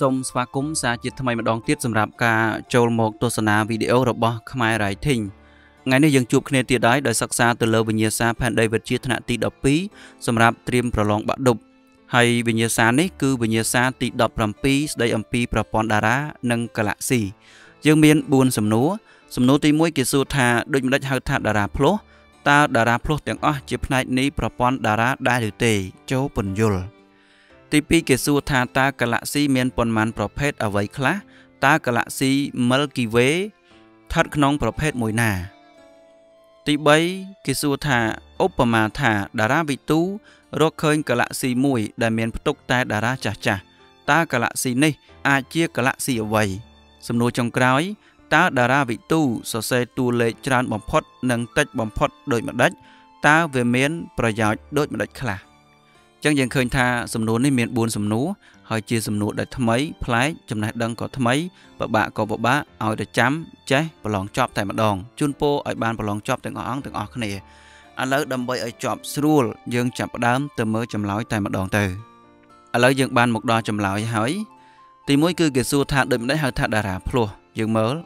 សូមស្វាគមន៍សាជាថ្មីម្ដងទៀតសម្រាប់ការចូលមកទស្សនាវីដេអូរបស់ខ្មែរ Writing ថ្ងៃនេះយើងជួបគ្នាទៀតហើយដោយសិក្សាទៅលើវិញ្ញាសាផែនដីវិទ្យាថ្នាក់ទី 12 សម្រាប់ត្រៀមប្រឡងបាក់ឌុបហើយវិញ្ញាសានេះគឺវិញ្ញាសាទី 17 ស្ដីអំពីប្រព័ន្ធតារានិងកាឡាក់ស៊ីយើងមាន 4 សំណួរសំណួរទី 1 គេសួរថាដូចម្ដេចហៅថាតារាភ្លោះតើតារាភ្លោះទាំងអស់ជាផ្នែកនៃប្រព័ន្ធតារាដែរឬទេចូលពន្យល់ទី 2 គេសួរថាតើកាឡាក់ស៊ីមានប៉ុន្មានប្រភេទអ្វីខ្លះតើកាឡាក់ស៊ី Milky Way ស្ថិតក្នុងប្រភេទមួយណាទី 3 គេសួរថាឧបមាថាតារាវិទូរកឃើញកាឡាក់ស៊ីមួយដែលមានផ្ទុកតែតារាចាស់ៗតើកាឡាក់ស៊ីនេះអាចជាកាឡាក់ស៊ីអ្វីសំណួរចុងក្រោយតើតារាវិទូសរសេរតួលេខច្រើនបំផុតនិងតិចបំផុតដូចម្ដេចតើវាមានប្រយោជន៍ដូចម្ដេចខ្លះចឹងយើងឃើញថាសំណួរនេះមាន 4 សំណួរហើយជាសំណួរដែលថ្មីប្លែកចំណេះដឹងក៏ថ្មីពិបាកក៏ពិបាកឲ្យតែចាំចេះប្រឡងចប់តែម្ដងជូនពរឲ្យបានប្រឡងចប់ទាំងអស់ទាំងអស់គ្នាឥឡូវដើម្បីឲ្យចប់ស្រួលយើងចាប់ផ្ដើមទៅមើលចម្លើយតែម្ដងទៅឥឡូវយើងបានមកដល់ចម្លើយហើយទី 1 គឺគេសួរថាដូចម្ដេចហៅថាតារាភ្លោះយើងមើល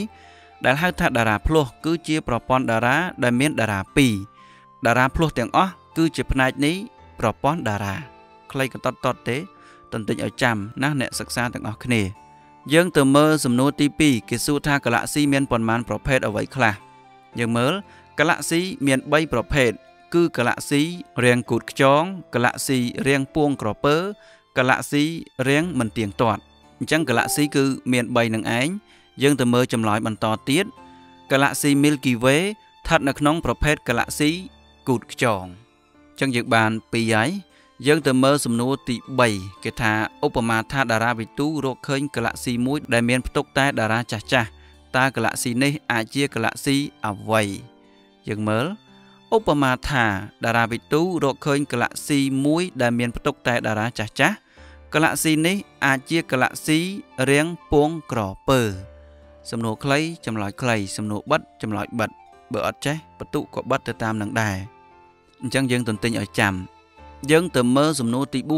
1 ដែលហៅថាតារាភ្លោះគឺជាប្រព័ន្ធតារាដែលមានតារា 2 តារាភ្លោះទាំងអស់គឺជាផ្នែកនៃប្រព័ន្ធតារាខ្លីកតតទេតន្តិចឲ្យចាំណាអ្នកសិក្សាទាំងអស់គ្នាយើងទៅមើលសំណួរទី 2 គេសួរថាកាឡាក់ស៊ីមានប៉ុន្មានប្រភេទអ្វីខ្លះយើងមើលកាឡាក់ស៊ីមាន 3 ប្រភេទគឺកាឡាក់ស៊ីរាងគូតខ្យងកាឡាក់ស៊ីរាងពួងក្រពើកាឡាក់ស៊ីរាងមិនទៀងទាត់អញ្ចឹងកាឡាក់ស៊ីគឺមាន 3 នឹងឯងយើងទៅមើលចម្លើយបន្តទៀតកាឡាក់ស៊ី Milky Way ស្ថិតនៅក្នុងប្រភេទកាឡាក់ស៊ីគូតខ្យងអញ្ចឹងយើងបាន 2 ហើយយើងទៅមើលសំណួរទី 3 គេថាឧបមាថាតារាវិទូរកឃើញកាឡាក់ស៊ីមួយដែលមានផ្ទុកតែតារាចាស់ៗតើកាឡាក់ស៊ីនេះអាចជាកាឡាក់ស៊ីអ្វីយើងមើលឧបមាថាតារាវិទូរកឃើញកាឡាក់ស៊ីមួយដែលមានផ្ទុកតែតារាចាស់ៗកាឡាក់ស៊ីនេះអាចជាកាឡាក់ស៊ីរាងពួងក្រពើសំណួរខ្លីចម្លើយខ្លីសំណួរបិទចម្លើយបិទបើអត់ចេះបន្ទុកក៏បិទទៅតាមនឹងដែរអញ្ចឹងយើងទន្ទិញឲ្យចាំយើងទៅមើលសំណួរទី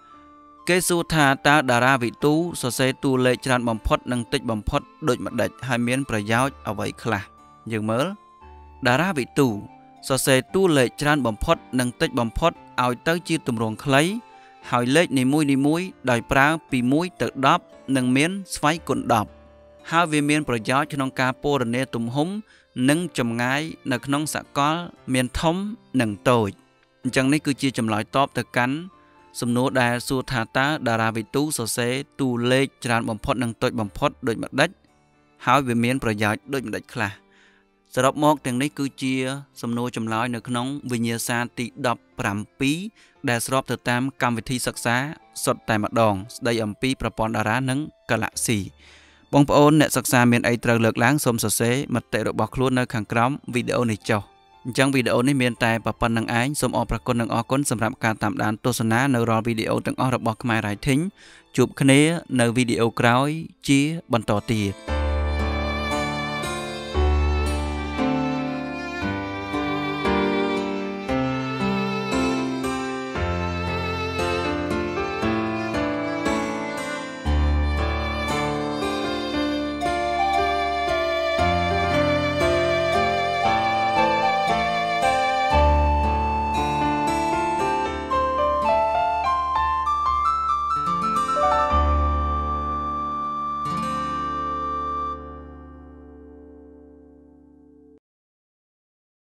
4 គេសួរថាតើតារាវិទូសរសេរតួលេខច្រើនបំផុតនិងតិចបំផុតដូចម្ដេចហើយមានប្រយោជន៍អ្វីខ្លះយើងមើលតារាវិទូសរសេរតួលេខច្រើនបំផុតនិងតិចបំផុតឲ្យទៅជាទម្រង់ខ្លីហើយលេខនីមួយៗដោយប្រើពី1ទៅ10និងមានស្វ័យគុណ10ហើយវាមានប្រយោជន៍ក្នុងការពណ៌នាទំហំនិងចម្ងាយនៅក្នុងសកលមានធំនិងតូចអញ្ចឹងនេះគឺជាចម្លើយតបទៅកាន់សំណួរដែលសួរថាតើតារាវិទូសរសេរតួលេខច្រើនបំផុតនិងតូចបំផុតដូចម្ដេចហើយវាមានប្រយោជន៍ដូចម្ដេចខ្លះសរុបមកទាំងនេះគឺជាសំណួរចម្លើយនៅក្នុងវិញ្ញាសាទី 17 ដែលស្របទៅតាមកម្មវិធីសិក្សាសុទ្ធតែម្ដងស្ដីអំពីប្រព័ន្ធតារានិងកាឡាក់ស៊ីបងប្អូនអ្នកសិក្សាមានអីត្រូវលើកឡើងសូមសរសេរមតិរបស់ខ្លួននៅខាងក្រោមវីដេអូនេះចុះអញ្ចឹងវីដេអូនេះមានតែប៉ុណ្្នឹងឯងសូមអរព្រគុណនិងអរគុណសម្រាប់ការតាមដានទស្សនានៅរាល់វីដេអូទាំងអស់របស់ខ្មែរ Writing ជួបគ្នានៅវីដេអូក្រោយជាបន្តទៀត